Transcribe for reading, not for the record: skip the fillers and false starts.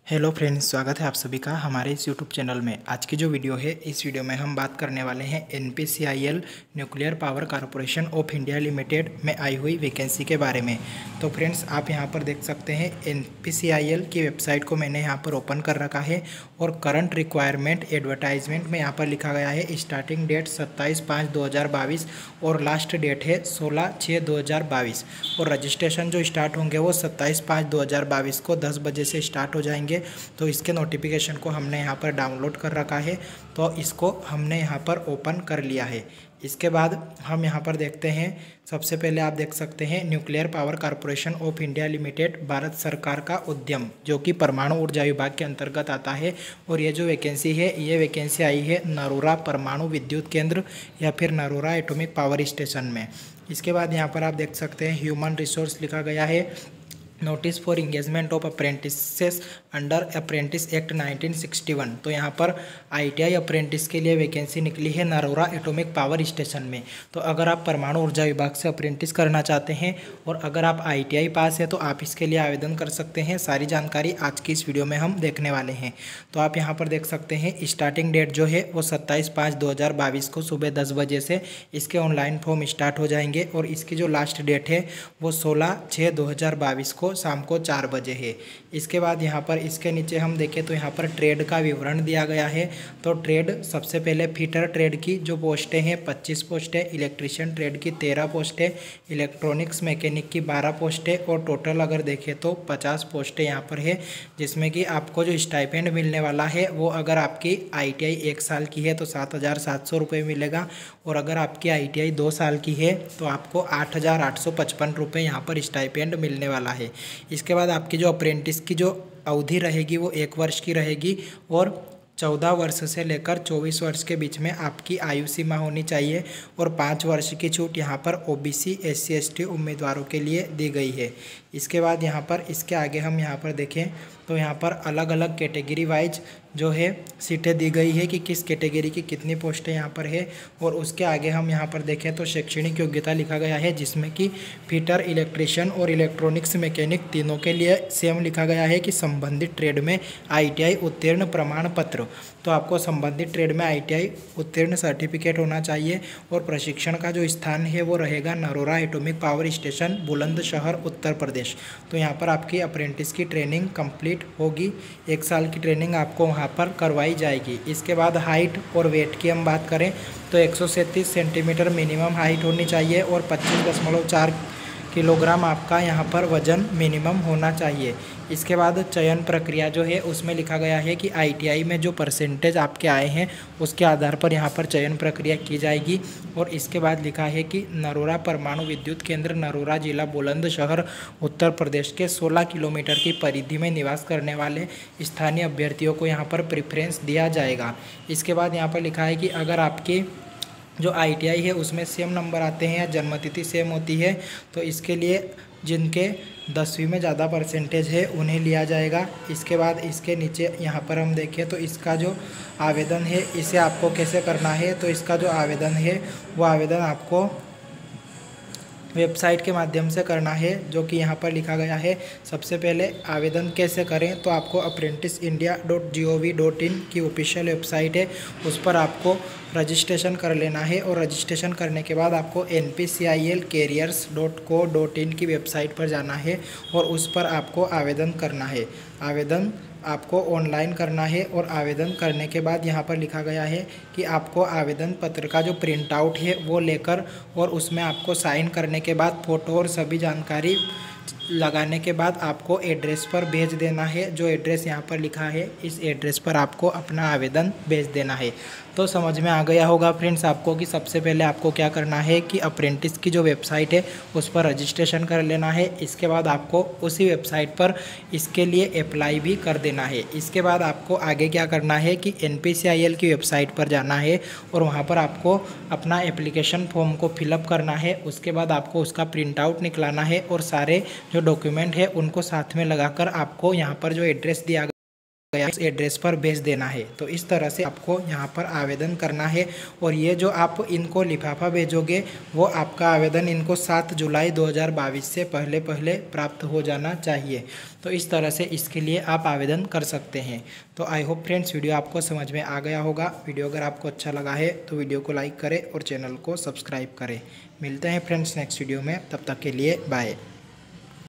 Hello friends, स्वागत है आप सभी का हमारे इस यूट्यूब चैनल में। आज की जो वीडियो है, इस वीडियो में हम बात करने वाले हैं NPCIL nuclear power corporation of India limited में आई हुई वैकेंसी के बारे में। तो फ्रेंड्स, आप यहां पर देख सकते हैं एनपीसीआईएल की वेबसाइट को मैंने यहां पर ओपन कर रखा है और करंट रिक्वायरमेंट एडवर्टाइजमेंट में यहाँ पर लिखा गया है स्टार्टिंग डेट 27/5/2022 और लास्ट डेट है 16/6/2022 और रजिस्ट्रेशन जो स्टार्ट होंगे वो 27/5/2022 को 10 बजे से स्टार्ट हो जाएंगे। तो इसके नोटिफिकेशन को हमने यहाँ पर डाउनलोड कर रखा है, तो इसको हमने यहाँ पर ओपन कर लिया है। इसके बाद हम यहाँ पर देखते हैं, सबसे पहले आप देख सकते हैं nuclear power corporation of India limited Bharat सरकार का उद्यम, जो कि परमाणु ऊर्जा विभाग के अंतर्गत आता है। और ये जो वैकेंसी है, ये वैकेंसी आई है नरोरा परमाणु विद्युत केंद्र या फिर नरोरा एटॉमिक पावर स्टेशन में। इसके बाद यहाँ पर आप देख सकते हैं ह्यूमन रिसोर्स लिखा गया है, notice for engagement of apprentices under apprentice act 1961। तो यहाँ पर आईटीआई अप्रेंटिस के लिए वैकेंसी निकली है नरोरा एटॉमिक पावर स्टेशन में। तो अगर आप परमाणु ऊर्जा विभाग से अप्रेंटिस करना चाहते हैं और अगर आप आईटीआई पास है तो आप इसके लिए आवेदन कर सकते हैं। सारी जानकारी आज की इस वीडियो में हम देखने वाले हैं। तो आप यहाँ पर देख सकते हैं स्टार्टिंग डेट जो है वो 27/5/2022 को सुबह 10 बजे से इसके ऑनलाइन फॉर्म स्टार्ट हो जाएंगे और इसकी जो लास्ट डेट है वो 16/6/2022 को शाम को 4 बजे है। इसके बाद यहाँ पर इसके नीचे हम देखें तो यहाँ पर ट्रेड का विवरण दिया गया है। तो ट्रेड सबसे पहले फिटर ट्रेड की जो पोस्टें हैं 25 पोस्ट है, इलेक्ट्रीशियन ट्रेड की 13 पोस्ट है, इलेक्ट्रॉनिक्स मैकेनिक की 12 पोस्ट है और टोटल अगर देखें तो 50 पोस्टें यहाँ पर है। जिसमें कि आपको जो स्टाइपेंड मिलने वाला है वो अगर आपकी आईटीआई 1 साल की है तो 7,700 रुपये मिलेगा और अगर आपकी आईटीआई 2 साल की है तो आपको 8,855 रुपये यहाँ पर स्टाइपेंड मिलने वाला है। इसके बाद आपकी जो अप्रेंटिस की जो अवधि रहेगी वो 1 वर्ष की रहेगी और 14 वर्ष से लेकर 24 वर्ष के बीच में आपकी आयु सीमा होनी चाहिए और 5 वर्ष की छूट यहाँ पर ओबीसी SC ST उम्मीदवारों के लिए दी गई है। इसके बाद यहाँ पर इसके आगे हम यहाँ पर देखें तो यहाँ पर अलग अलग कैटेगरी वाइज जो है सीटें दी गई है कि किस कैटेगरी की कितनी पोस्टें यहाँ पर है। और उसके आगे हम यहाँ पर देखें तो शैक्षणिक योग्यता लिखा गया है, जिसमें कि फिटर, इलेक्ट्रीशियन और इलेक्ट्रॉनिक्स मैकेनिक तीनों के लिए सेम लिखा गया है कि संबंधित ट्रेड में आईटीआई उत्तीर्ण प्रमाण पत्र। तो आपको संबंधित ट्रेड में आईटीआई उत्तीर्ण सर्टिफिकेट होना चाहिए और प्रशिक्षण का जो स्थान है वो रहेगा Narora atomic power station, Bulandshahr, Uttar Pradesh. तो यहाँ पर आपकी अप्रेंटिस की ट्रेनिंग कंप्लीट होगी, 1 साल की ट्रेनिंग आपको वहाँ पर करवाई जाएगी। इसके बाद हाइट और वेट की हम बात करें तो 137 सेंटीमीटर मिनिमम हाइट होनी चाहिए और 25.4 किलोग्राम आपका यहाँ पर वजन मिनिमम होना चाहिए। इसके बाद चयन प्रक्रिया जो है उसमें लिखा गया है कि आईटीआई में जो परसेंटेज आपके आए हैं उसके आधार पर यहाँ पर चयन प्रक्रिया की जाएगी। और इसके बाद लिखा है कि नरोरा परमाणु विद्युत केंद्र, नरोरा जिला, बुलंदशहर, उत्तर प्रदेश के 16 किलोमीटर की परिधि में निवास करने वाले स्थानीय अभ्यर्थियों को यहाँ पर प्रेफरेंस दिया जाएगा। इसके बाद यहाँ पर लिखा है कि अगर आपकी जो आईटीआई है उसमें सेम नंबर आते हैं या जन्मतिथि सेम होती है तो इसके लिए जिनके 10वीं में ज़्यादा परसेंटेज है उन्हें लिया जाएगा। इसके बाद इसके नीचे यहाँ पर हम देखें तो इसका जो आवेदन है इसे आपको कैसे करना है। तो इसका जो आवेदन है वो आवेदन आपको वेबसाइट के माध्यम से करना है, जो कि यहाँ पर लिखा गया है। सबसे पहले आवेदन कैसे करें तो आपको apprenticeindia.gov.in की ऑफिशियल वेबसाइट है, उस पर आपको रजिस्ट्रेशन कर लेना है और रजिस्ट्रेशन करने के बाद आपको npcilcareers.co.in की वेबसाइट पर जाना है और उस पर आपको आवेदन करना है। आवेदन आपको ऑनलाइन करना है और आवेदन करने के बाद यहाँ पर लिखा गया है कि आपको आवेदन पत्र का जो प्रिंट आउट है वो लेकर और उसमें आपको साइन करने के बाद फ़ोटो और सभी जानकारी लगाने के बाद आपको एड्रेस पर भेज देना है। जो एड्रेस यहाँ पर लिखा है इस एड्रेस पर आपको अपना आवेदन भेज देना है। तो समझ में आ गया होगा फ्रेंड्स आपको कि सबसे पहले आपको क्या करना है कि अप्रेंटिस की जो वेबसाइट है उस पर रजिस्ट्रेशन कर लेना है। इसके बाद आपको उसी वेबसाइट पर इसके लिए अप्लाई भी कर देना है। इसके बाद आपको आगे क्या करना है कि एनपीसीआईएल की वेबसाइट पर जाना है और वहाँ पर आपको अपना एप्लीकेशन फॉर्म को फिलअप करना है। उसके बाद आपको उसका प्रिंट आउट निकलाना है और सारे जो डॉक्यूमेंट है उनको साथ में लगाकर आपको यहाँ पर जो एड्रेस दिया इस एड्रेस पर भेज देना है। तो इस तरह से आपको यहाँ पर आवेदन करना है और ये जो आप इनको लिफाफा भेजोगे वो आपका आवेदन इनको 7 जुलाई 2022 से पहले प्राप्त हो जाना चाहिए। तो इस तरह से इसके लिए आप आवेदन कर सकते हैं। तो आई होप फ्रेंड्स वीडियो आपको समझ में आ गया होगा। वीडियो अगर आपको अच्छा लगा है तो वीडियो को लाइक करें और चैनल को सब्सक्राइब करें। मिलते हैं फ्रेंड्स नेक्स्ट वीडियो में, तब तक के लिए बाय।